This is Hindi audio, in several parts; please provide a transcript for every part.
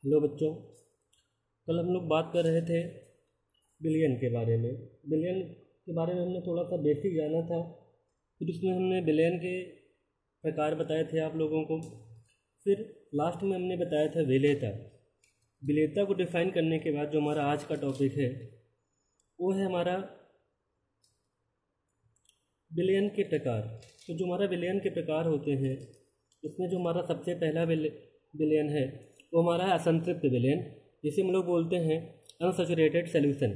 हेलो बच्चों, कल हम लोग बात कर रहे थे बिलियन के बारे में। बिलियन के बारे में हमने थोड़ा सा बेसिक जाना था, फिर उसमें हमने बिलियन के प्रकार बताए थे आप लोगों को। फिर लास्ट में हमने बताया था विलेयता। विलेयता को डिफाइन करने के बाद जो हमारा आज का टॉपिक है वो है हमारा बिलियन के प्रकार। तो जो हमारा बिलियन के प्रकार होते हैं उसमें जो हमारा सबसे पहला बिलियन है वो हमारा है असंतृप्त विलयन, जिसे हम लोग बोलते हैं अनसैचुरेटेड सॉल्यूशन।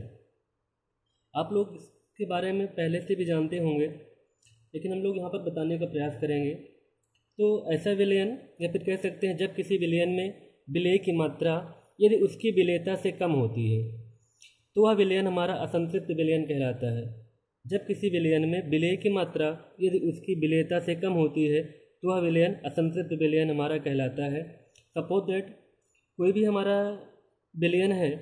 आप लोग इसके बारे में पहले से भी जानते होंगे, लेकिन हम लोग यहाँ पर बताने का प्रयास करेंगे। तो ऐसा विलयन, या फिर कह सकते हैं जब किसी विलयन में विलेय की मात्रा यदि उसकी विलेयता से कम होती है तो वह विलयन हमारा असंतृप्त विलयन कहलाता है। जब किसी विलयन में विलेय की मात्रा यदि उसकी विलेयता से कम होती है तो वह विलयन असंतृप्त विलयन हमारा कहलाता है। सपोज दैट कोई भी हमारा विलयन है,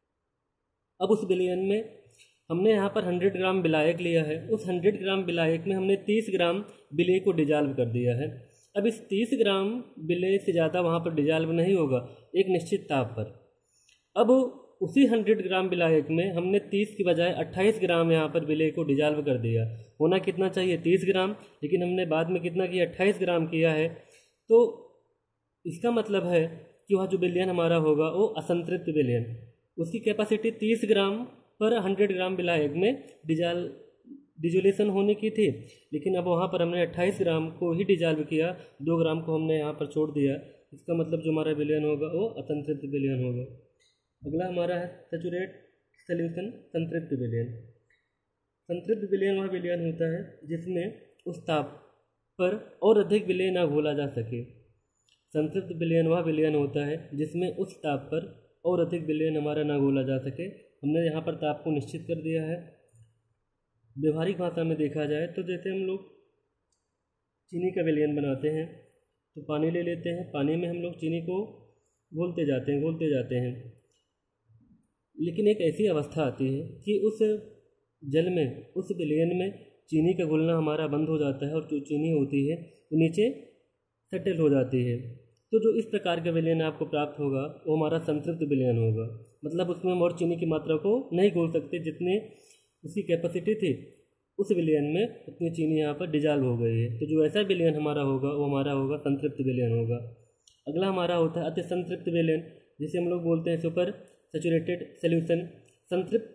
अब उस विलयन में हमने यहाँ पर 100 ग्राम विलायक लिया है। उस 100 ग्राम विलायक में हमने 30 ग्राम विलेय को डिजॉल्व कर दिया है। अब इस 30 ग्राम विलेय से ज़्यादा वहाँ पर डिजॉल्व नहीं होगा एक निश्चित ताप पर। अब उसी 100 ग्राम विलायक में हमने 30 की बजाय 28 ग्राम यहाँ पर विलेय को डिजॉल्व कर दिया। होना कितना चाहिए 30 ग्राम, लेकिन हमने बाद में कितना किया 28 ग्राम किया है। तो इसका मतलब है कि वह जो विलयन हमारा होगा वो असंतृप्त विलयन, उसकी कैपेसिटी 30 ग्राम पर 100 ग्राम विलायक में डिजोल्यूशन होने की थी, लेकिन अब वहाँ पर हमने 28 ग्राम को ही डिजॉल्व किया, 2 ग्राम को हमने यहाँ पर छोड़ दिया। इसका मतलब जो हमारा विलयन होगा वो असंतृप्त विलयन होगा। अगला हमारा है सैचुरेट सॉल्यूशन, संतृप्त विलयन। संतृप्त विलयन वह विलयन होता है जिसमें उस ताप पर और अधिक विलेय न घोला जा सके। संतृप्त विलयन वह विलयन होता है जिसमें उस ताप पर और अधिक विलयन हमारा ना घोला जा सके। हमने यहाँ पर ताप को निश्चित कर दिया है। व्यवहारिक भाषा में देखा जाए तो जैसे हम लोग चीनी का विलयन बनाते हैं तो पानी ले लेते हैं, पानी में हम लोग चीनी को घोलते जाते हैं, लेकिन एक ऐसी अवस्था आती है कि उस जल में, उस विलयन में चीनी का घुलना हमारा बंद हो जाता है और जो चीनी होती है वो नीचे सेटल हो जाती है। तो जो इस प्रकार का विलयन आपको प्राप्त होगा वो हमारा संतृप्त विलयन होगा। मतलब उसमें हम और चीनी की मात्रा को नहीं घोल सकते, जितने उसकी कैपेसिटी थी उस विलयन में उतनी चीनी यहाँ पर डिजॉल्व हो गई है। तो जो ऐसा विलयन हमारा होगा वो हमारा होगा संतृप्त विलयन होगा। अगला हमारा होता है अति संतृप्त विलयन, जिसे हम लोग बोलते हैं सुपर सैचुरेटेड सॉल्यूशन। संतृप्त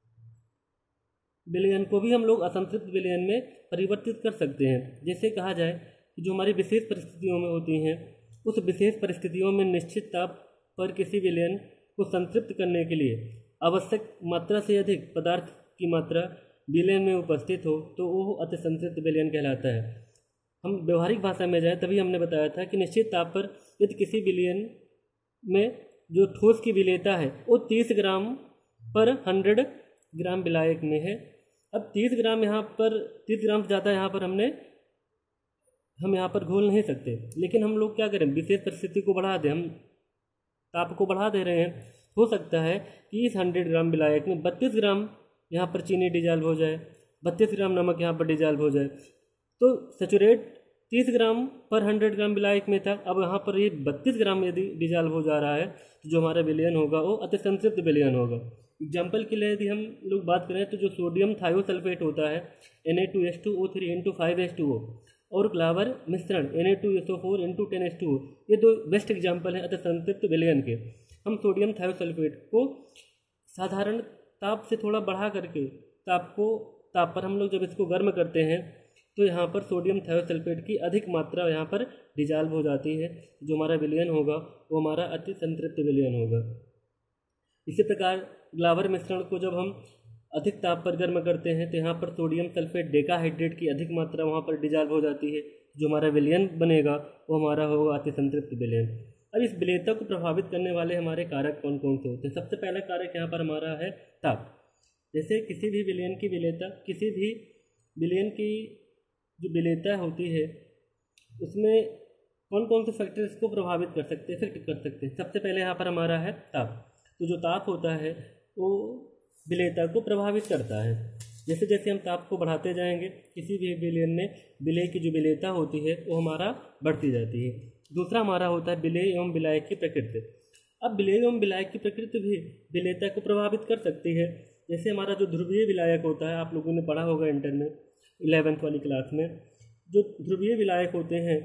विलयन को भी हम लोग असंतृप्त विलयन में परिवर्तित कर सकते हैं। जैसे कहा जाए कि जो हमारी विशेष परिस्थितियों में होती हैं, उस विशेष परिस्थितियों में निश्चित ताप पर किसी विलयन को संतृप्त करने के लिए आवश्यक मात्रा से अधिक पदार्थ की मात्रा विलयन में उपस्थित हो तो वो अति संतृप्त विलयन कहलाता है। हम व्यवहारिक भाषा में जाए तभी हमने बताया था कि निश्चित ताप पर यदि किसी विलयन में जो ठोस की विलेयता है वो 30 ग्राम पर 100 ग्राम विलायक में है। अब 30 ग्राम यहाँ पर 30 ग्राम से ज़्यादा यहाँ पर हम यहाँ पर घोल नहीं सकते, लेकिन हम लोग क्या करें, विशेष परिस्थिति को बढ़ा दें, हम ताप को बढ़ा दे रहे हैं। हो सकता है कि इस 100 ग्राम विलायक में 32 ग्राम यहाँ पर चीनी डिजॉल्व हो जाए, 32 ग्राम नमक यहाँ पर डिजॉल्व हो जाए। तो सैचुरेट 30 ग्राम पर 100 ग्राम विलायक में था, अब यहाँ पर ये 32 ग्राम यदि डिजॉल्व हो जा रहा है तो जो हमारा विलयन होगा वो अति संतृप्त विलयन होगा। एग्जाम्पल के लिए यदि हम लोग बात करें तो जो सोडियम थायोसल्फेट होता है Na2H2O3 और ग्लावर मिश्रण Na2SO4 ये 2 बेस्ट एग्जाम्पल हैं अति संतृप्त विलयन के। हम सोडियम थायोसल्फेट को साधारण ताप से थोड़ा बढ़ा करके ताप पर हम लोग जब इसको गर्म करते हैं तो यहाँ पर सोडियम थायोसल्फेट की अधिक मात्रा यहाँ पर डिजॉल्व हो जाती है। जो हमारा विलयन होगा वो हमारा अति संतृप्त विलयन होगा। इसी प्रकार ग्लावर मिश्रण को जब हम अधिक ताप पर गर्म करते हैं तो यहाँ पर सोडियम सल्फेट डेकाहाइड्रेट की अधिक मात्रा वहाँ पर डिजॉल्व हो जाती है। जो हमारा विलयन बनेगा वो हमारा होगा अति संतृप्त विलयन। अब इस विलेयता को प्रभावित करने वाले हमारे कारक कौन कौन से होते हैं? सबसे पहला कारक यहाँ पर हमारा है ताप। जैसे किसी भी विलयन की विलेयता, किसी भी विलयन की जो विलेयता होती है उसमें कौन कौन से फैक्टर्स को प्रभावित कर सकते हैं, इफेक्ट कर सकते हैं। सबसे पहले यहाँ पर हमारा है ताप। तो जो ताप होता है वो विलेयता को प्रभावित करता है। जैसे जैसे हम ताप को बढ़ाते जाएंगे किसी भी विलयन में विलेय की जो विलेयता होती है वो हमारा बढ़ती जाती है। दूसरा हमारा होता है विलेय एवं विलायक की प्रकृति। अब विलेय एवं विलायक की प्रकृति भी विलेयता को प्रभावित कर सकती है। जैसे हमारा जो ध्रुवीय विलायक होता है, आप लोगों ने पढ़ा होगा इंटर में 11th वाली क्लास में, जो ध्रुवीय विलायक होते हैं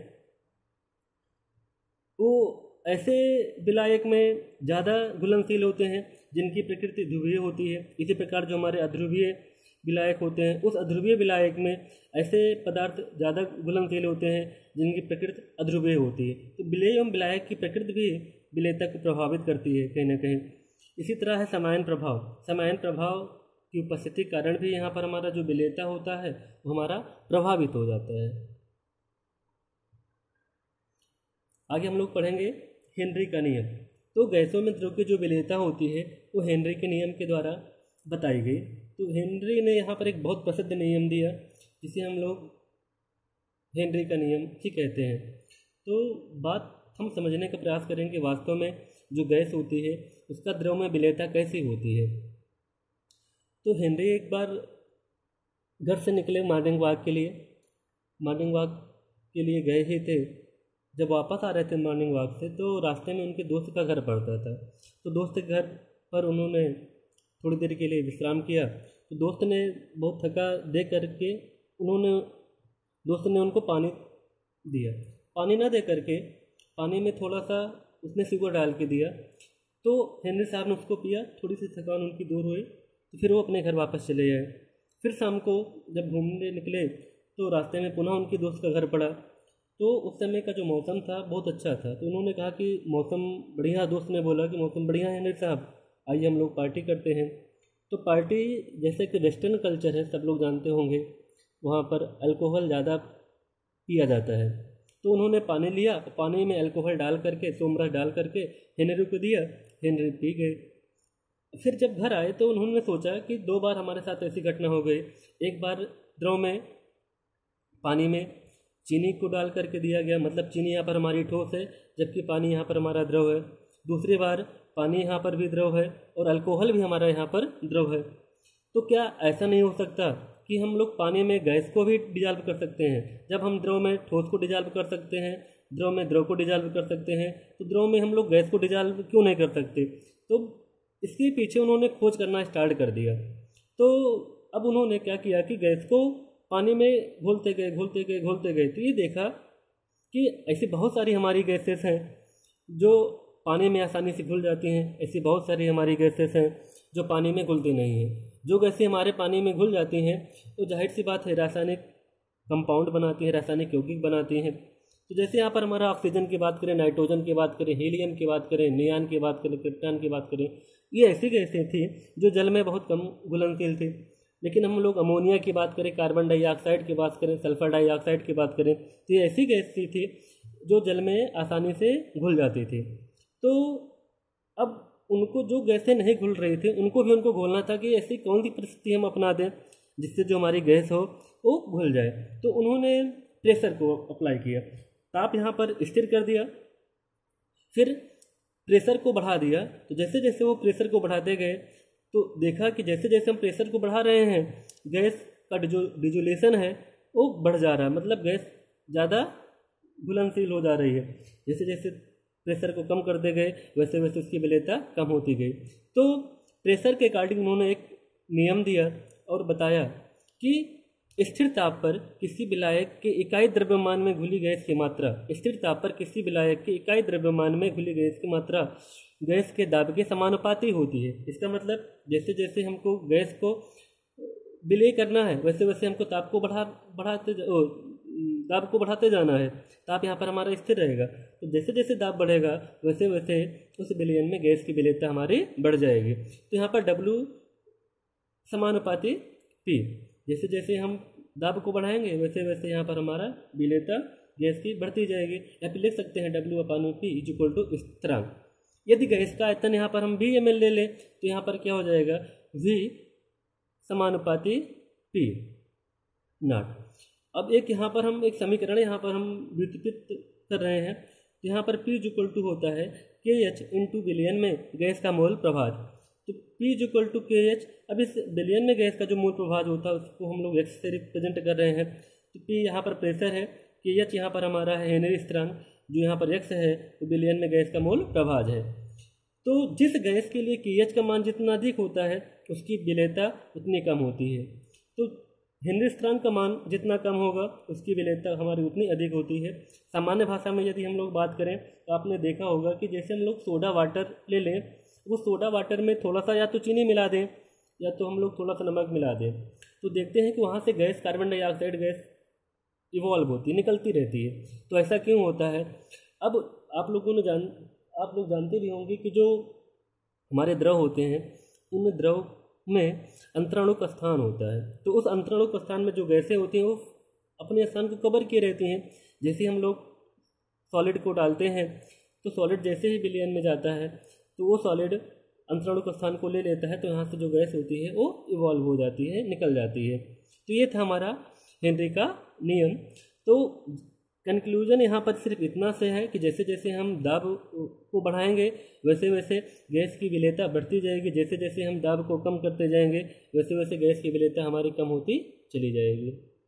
वो ऐसे विलायक में ज़्यादा घुलनशील होते हैं जिनकी प्रकृति ध्रुवीय होती है। इसी प्रकार जो हमारे अध्रुवीय विलायक होते हैं, उस अध्रुवीय विलायक में ऐसे पदार्थ ज़्यादा घुलनशील होते हैं जिनकी प्रकृति अध्रुवीय होती है। तो विलेय एवं विलायक की प्रकृति भी विलेयता को प्रभावित करती है कहीं ना कहीं। इसी तरह है समायन प्रभाव। समायन प्रभाव की उपस्थिति के कारण भी यहाँ पर हमारा जो विलेयता होता है वो हमारा प्रभावित हो जाता है। आगे हम लोग पढ़ेंगे हेनरी का नियम। तो गैसों में द्रव की जो विलेयता होती है वो हेनरी के नियम के द्वारा बताई गई। तो हेनरी ने यहाँ पर एक बहुत प्रसिद्ध नियम दिया जिसे हम लोग हेनरी का नियम ही कहते हैं। तो बात हम समझने का प्रयास करेंगे वास्तव में जो गैस होती है उसका द्रव में विलेयता कैसी होती है। तो हेनरी एक बार घर से निकले मॉर्निंग वॉक के लिए गए ही थे। जब वापस आ रहे थे मॉर्निंग वॉक से तो रास्ते में उनके दोस्त का घर पड़ता था। तो दोस्त के घर पर उन्होंने थोड़ी देर के लिए विश्राम किया। तो दोस्त ने बहुत थका देख करके दोस्त ने उनको पानी दिया। पानी ना दे करके पानी में थोड़ा सा उसने शुगर डाल के दिया। तो हेनरी साहब ने उसको पिया, थोड़ी सी थकान उनकी दूर हुई। तो फिर वो अपने घर वापस चले गए। फिर शाम को जब घूमने निकले तो रास्ते में पुनः उनकी दोस्त का घर पड़ा। तो उस समय का जो मौसम था बहुत अच्छा था। तो उन्होंने कहा कि मौसम बढ़िया, दोस्त ने बोला कि मौसम बढ़िया है हेनरी साहब, आइए हम लोग पार्टी करते हैं। तो पार्टी जैसे कि वेस्टर्न कल्चर है, सब लोग जानते होंगे, वहाँ पर अल्कोहल ज़्यादा पिया जाता है। तो उन्होंने पानी लिया, पानी में अल्कोहल डाल करके, सोमरस डाल करके हेनरी को दिया। हेनरी पी गए। फिर जब घर आए तो उन्होंने सोचा कि 2 बार हमारे साथ ऐसी घटना हो गई। एक बार द्रव में पानी में चीनी को डाल करके दिया गया, मतलब चीनी यहाँ पर हमारी ठोस है जबकि पानी यहाँ पर हमारा द्रव है। दूसरी बार पानी यहाँ पर भी द्रव है और अल्कोहल भी हमारा यहाँ पर द्रव है। तो क्या ऐसा नहीं हो सकता कि हम लोग पानी में गैस को भी डिजॉल्व कर सकते हैं? जब हम द्रव में ठोस को डिजॉल्व कर सकते हैं, द्रव में द्रव को डिजॉल्व कर सकते हैं, तो द्रव में हम लोग गैस को डिजॉल्व क्यों नहीं कर सकते? तो इसके पीछे उन्होंने खोज करना स्टार्ट कर दिया। तो अब उन्होंने क्या किया कि गैस को पानी में घोलते गए। तो ये देखा कि ऐसी बहुत सारी हमारी गैसेस हैं जो पानी में आसानी से घुल जाती हैं, ऐसी बहुत सारी हमारी गैसेस हैं जो पानी में घुलती नहीं हैं। जो गैसें हमारे पानी में घुल जाती हैं तो जाहिर सी बात है रासायनिक कंपाउंड बनाती हैं, रासायनिक यौगिक बनाती हैं। तो जैसे यहाँ पर हमारा ऑक्सीजन की बात करें, नाइट्रोजन की बात करें, हीलियम की बात करें, नियान की बात करें, क्रिप्टॉन की बात करें, ये ऐसी गैसें थी जो जल में बहुत कम घुलनशील थी। लेकिन हम लोग अमोनिया की बात करें, कार्बन डाइऑक्साइड की बात करें, सल्फर डाइऑक्साइड की बात करें, तो ये ऐसी गैस थी जो जल में आसानी से घुल जाती थी। तो अब उनको जो गैसें नहीं घुल रही थी उनको घोलना था कि ऐसी कौन सी परिस्थिति हम अपना दें जिससे जो हमारी गैस हो वो घुल जाए। तो उन्होंने प्रेशर को अप्लाई किया, ताप यहाँ पर स्थिर कर दिया, फिर प्रेशर को बढ़ा दिया। तो जैसे जैसे वो प्रेशर को बढ़ाते गए तो देखा कि जैसे जैसे हम प्रेशर को बढ़ा रहे हैं गैस का जो डिजोलेशन है वो बढ़ जा रहा है, मतलब गैस ज़्यादा घुलनशील हो जा रही है। जैसे जैसे प्रेशर को कम करते गए वैसे वैसे उसकी विलेयता कम होती गई। तो प्रेशर के अकॉर्डिंग उन्होंने एक नियम दिया और बताया कि स्थिर ताप पर किसी विलायक के इकाई द्रव्यमान में घुली गैस की मात्रा, स्थिर ताप पर किसी विलायक के इकाई द्रव्यमान में घुली गैस की मात्रा गैस के दाब के समानुपाती होती है। इसका मतलब जैसे जैसे हमको गैस को विलय करना है वैसे वैसे हमको ताप को दाब को बढ़ाते जाना है। ताप यहाँ पर हमारा स्थिर रहेगा, तो जैसे जैसे दाब बढ़ेगा वैसे वैसे उस विलयन में गैस की विलेयता हमारी बढ़ जाएगी। तो यहाँ पर W समानुपाती P, जैसे जैसे हम दाब को बढ़ाएंगे वैसे वैसे यहाँ पर हमारा विलेयता गैस की बढ़ती जाएगी। या फिर लिख सकते हैं W/P = स्थिरांक। यदि गैस का आयतन यहाँ पर हम VmL ले लें तो यहाँ पर क्या हो जाएगा, V समानुपाती P नॉट। अब एक यहाँ पर हम एक समीकरण यहाँ पर हम व्युत्पत्त कर रहे हैं। तो यहाँ पर P = होता है KH × विलयन में गैस का मोल प्रभाज। तो P = KH। अब इस विलयन में गैस का जो मोल प्रभाज होता है उसको हम लोग X से रिप्रेजेंट कर रहे हैं। तो P यहाँ पर प्रेशर है, KH यहाँ पर हमारा है हेनरी स्थिरांक, जो यहाँ पर X है तो विलयन में गैस का मोल प्रभाज है। तो जिस गैस के लिए pH का मान जितना अधिक होता है उसकी विलेयता उतनी कम होती है। तो हेनरी स्ट्रैंग का मान जितना कम होगा उसकी विलेयता हमारी उतनी अधिक होती है। सामान्य भाषा में यदि हम लोग बात करें तो आपने देखा होगा कि जैसे हम लोग सोडा वाटर ले लें, वो सोडा वाटर में थोड़ा सा या तो चीनी मिला दें या तो हम लोग थोड़ा सा नमक मिला दें, तो देखते हैं कि वहाँ से gas, carbon dioxide gas evolve होती है, निकलती रहती है। तो ऐसा क्यों होता है? अब आप लोग जानते भी होंगे कि जो हमारे द्रव होते हैं उन द्रव में अंतराणुक स्थान होता है। तो उस अंतराणुक स्थान में जो गैसें होती हैं वो अपने स्थान को कवर किए रहती हैं। जैसे हम लोग सॉलिड को डालते हैं तो सॉलिड जैसे ही विलयन में जाता है तो वो सॉलिड अंतराणुक स्थान को ले लेता है, तो यहाँ से जो गैस होती है वो इवॉल्व हो जाती है, निकल जाती है। तो ये था हमारा हेनरी का नियम। तो कंक्लूजन यहाँ पर सिर्फ इतना से है कि जैसे जैसे हम दाब को बढ़ाएंगे वैसे वैसे गैस की विलेयता बढ़ती जाएगी, जैसे जैसे हम दाब को कम करते जाएंगे वैसे वैसे गैस की विलेयता हमारी कम होती चली जाएगी।